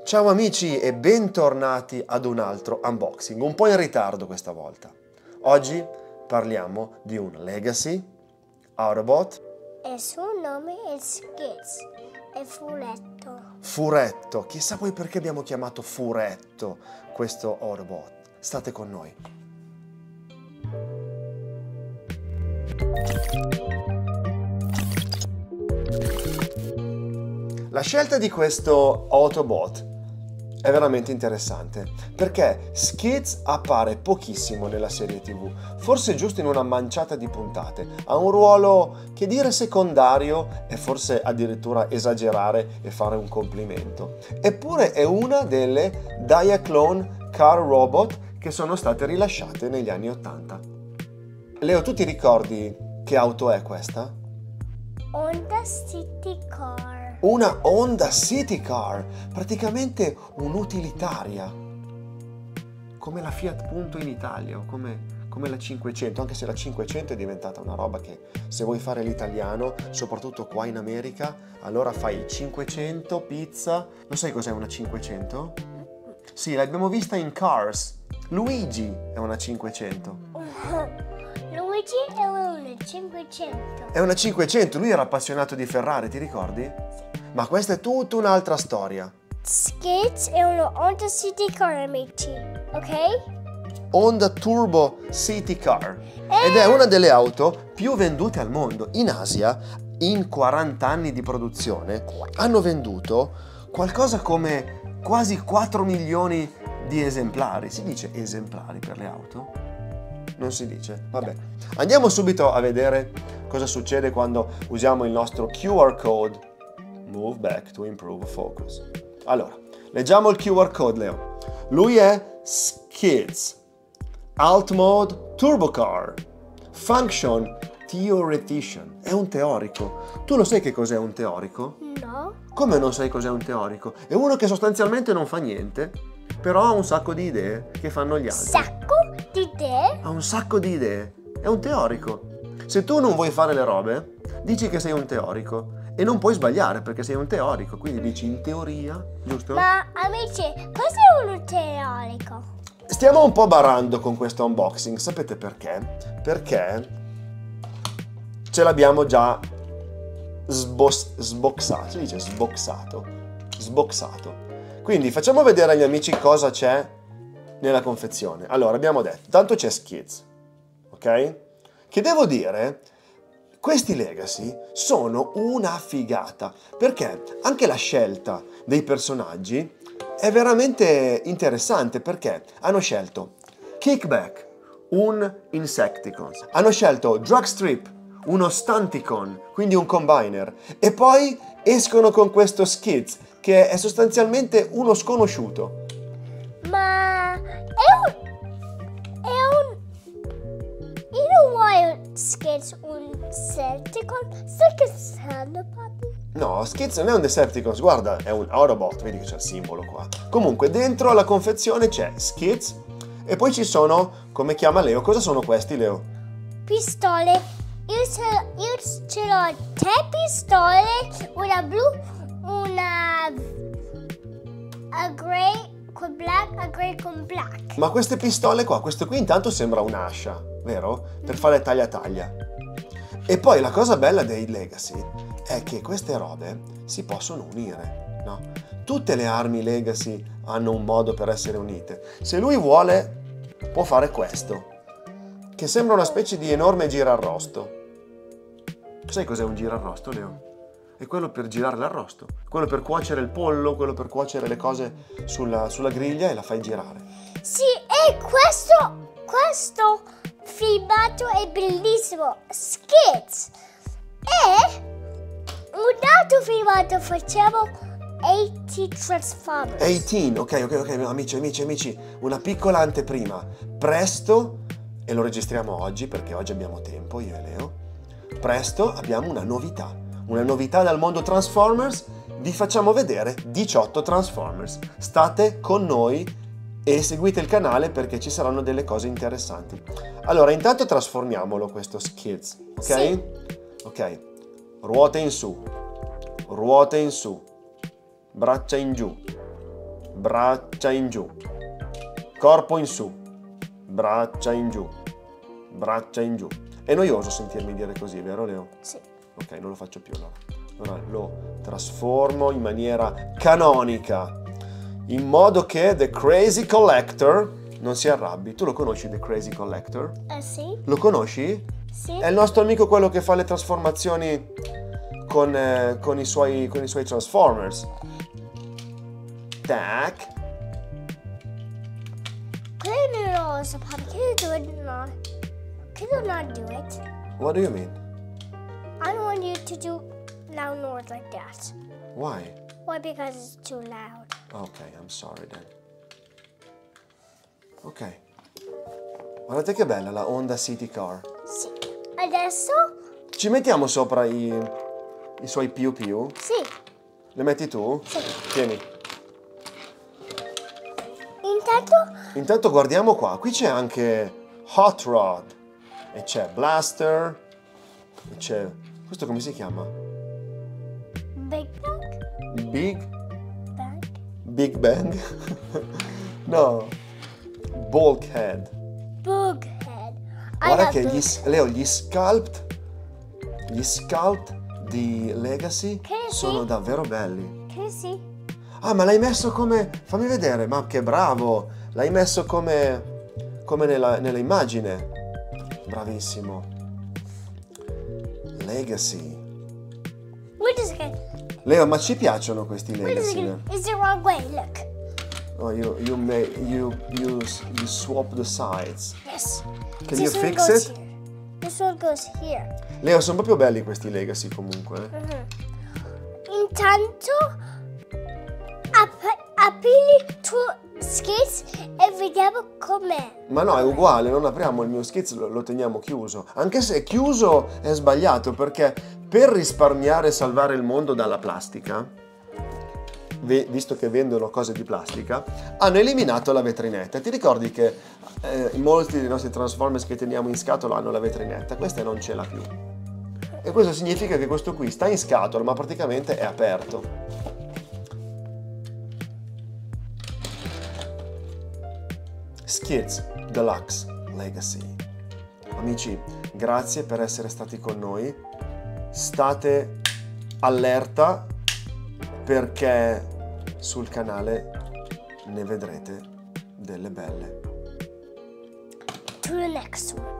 Ciao amici e bentornati ad un altro unboxing, un po' in ritardo questa volta. Oggi parliamo di un Legacy Autobot. Il suo nome è Skids, è Furetto. Furetto, chissà poi perché abbiamo chiamato Furetto questo Autobot. State con noi. La scelta di questo Autobot è veramente interessante perché Skids appare pochissimo nella serie TV, forse giusto in una manciata di puntate. Ha un ruolo che dire secondario è forse addirittura esagerare e fare un complimento. Eppure è una delle Diaclone Car Robot che sono state rilasciate negli anni '80. Leo, tu ti ricordi che auto è questa? Honda City Car. Una Honda City Car, praticamente un'utilitaria, come la Fiat Punto in Italia o come la 500, anche se la 500 è diventata una roba che se vuoi fare l'italiano, soprattutto qua in America, allora fai 500 pizza. Lo sai cos'è una 500? Sì, l'abbiamo vista in Cars. Luigi è una 500. Luigi è una 500. È una 500, lui era appassionato di Ferrari, ti ricordi? Ma questa è tutta un'altra storia. Skids è una Honda City Car, amici, ok? Honda Turbo City Car. Ed è una delle auto più vendute al mondo. In Asia, in 40 anni di produzione, hanno venduto qualcosa come quasi 4 milioni di esemplari. Si dice esemplari per le auto? Non si dice? Vabbè. Andiamo subito a vedere cosa succede quando usiamo il nostro QR code. Move back to improve focus. Allora, leggiamo il QR code, Leo. Lui è Skids, Alt Mode Turbo Car, Function Theoretician. È un teorico. Tu lo sai che cos'è un teorico? No. Come non sai cos'è un teorico? È uno che sostanzialmente non fa niente, però ha un sacco di idee che fanno gli altri. Sacco di idee? Ha un sacco di idee. È un teorico. Se tu non vuoi fare le robe, dici che sei un teorico. E non puoi sbagliare perché sei un teorico, quindi dici in teoria, giusto? Ma amici, cos'è un teorico? Stiamo un po' barando con questo unboxing, sapete perché? Perché ce l'abbiamo già sboxato, si dice sboxato, sboxato. Quindi facciamo vedere agli amici cosa c'è nella confezione. Allora, abbiamo detto, tanto c'è Skids, ok? Che devo dire, questi Legacy sono una figata, perché anche la scelta dei personaggi è veramente interessante, perché hanno scelto Kickback, un Insecticon, hanno scelto Drugstrip, uno Stunticon, quindi un Combiner, e poi escono con questo Skids, che è sostanzialmente uno sconosciuto. Ma io non voglio Skids un Decepticon. Stai scherzando, papi? No, Skids non è un Decepticon, guarda, è un Autobot, vedi che c'è il simbolo qua. Comunque, dentro la confezione c'è Skids e poi ci sono, come chiama Leo, cosa sono questi, Leo? Pistole. Io ce l'ho 3 pistole, una blu, una a grey con black, a grey con black. Ma queste pistole qua, questo qui intanto sembra un'ascia, vero? Per fare taglia. E poi la cosa bella dei Legacy è che queste robe si possono unire, no? Tutte le armi Legacy hanno un modo per essere unite. Se lui vuole, può fare questo, che sembra una specie di enorme girarrosto. Sai cos'è un girarrosto, Leo? È quello per girare l'arrosto, quello per cuocere il pollo, quello per cuocere le cose sulla griglia e la fai girare. Sì, e questo filmato è bellissimo. Skids. E un altro filmato facciamo 80 Transformers. 18, ok, amici, una piccola anteprima. Presto, e lo registriamo oggi perché oggi abbiamo tempo, io e Leo, presto abbiamo una novità dal mondo Transformers. Vi facciamo vedere 18 Transformers. State con noi e seguite il canale perché ci saranno delle cose interessanti. Allora, intanto trasformiamolo questo Skids, ok? Sì. Ok, ruote in su, braccia in giù, braccia in giù, corpo in su, braccia in giù, braccia in giù. È noioso sentirmi dire così, vero Leo? Sì. Ok, non lo faccio più allora. Allora lo trasformo in maniera canonica, in modo che The Crazy Collector non si arrabbi. Tu lo conosci The Crazy Collector? Sì. Lo conosci? Sì. È il nostro amico, quello che fa le trasformazioni con i suoi Transformers. Tac. Quello non lo so, Papa. Can you not do it? What do you mean? I don't want you to do loud noise like that. Why? Why? Because it's too loud. Ok, I'm sorry then. Ok. Guardate che bella la Honda City Car. Sì. Adesso? Ci mettiamo sopra i suoi piu piu? Sì. Le metti tu? Sì. Tieni. Intanto guardiamo qua. Qui c'è anche Hot Rod. E c'è Blaster. E c'è... Questo come si chiama? Big Bang. Big Bang? No. Bulkhead. Bughead. Guarda che Leo, gli sculpt di Legacy Che sì? sono davvero belli. Can you see? Ah, ma l'hai messo come... Fammi vedere, ma che bravo! L'hai messo come nella immagine. Bravissimo. Legacy. Wait a second. Leo, ma ci piacciono questi Wait a Legacy? second. It's the wrong way. Look. Oh, you swap the sides. Yes. Can you This one fix goes it? here. This one goes here. Leo, sono proprio belli questi Legacy comunque. Intanto apri tu skits e vediamo com'è. Ma no, è uguale, non apriamo il mio skizz, lo teniamo chiuso. Anche se chiuso è sbagliato, perché per risparmiare e salvare il mondo dalla plastica, visto che vendono cose di plastica, hanno eliminato la vetrinetta. Ti ricordi che molti dei nostri Transformers che teniamo in scatola hanno la vetrinetta? Questa non ce l'ha più. E questo significa che questo qui sta in scatola, ma praticamente è aperto. Skids Deluxe Legacy. Amici, grazie per essere stati con noi. State allerta, perché sul canale ne vedrete delle belle. To the next one.